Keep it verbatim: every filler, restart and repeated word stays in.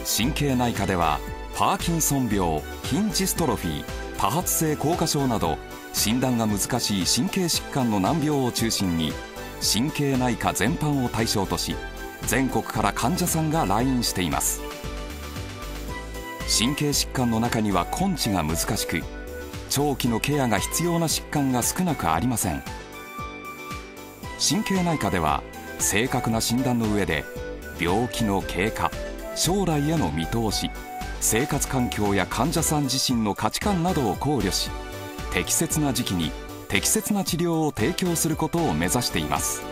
神経内科ではパーキンソン病、筋ジストロフィー、多発性硬化症など診断が難しい神経疾患の難病を中心に神経内科全般を対象とし、全国から患者さんが来院しています。神経疾患の中には根治が難しく、長期のケアが必要な疾患が少なくありません。神経内科では正確な診断の上で病気の経過、将来への見通し、生活環境や患者さん自身の価値観などを考慮し、適切な時期に適切な治療を提供することを目指しています。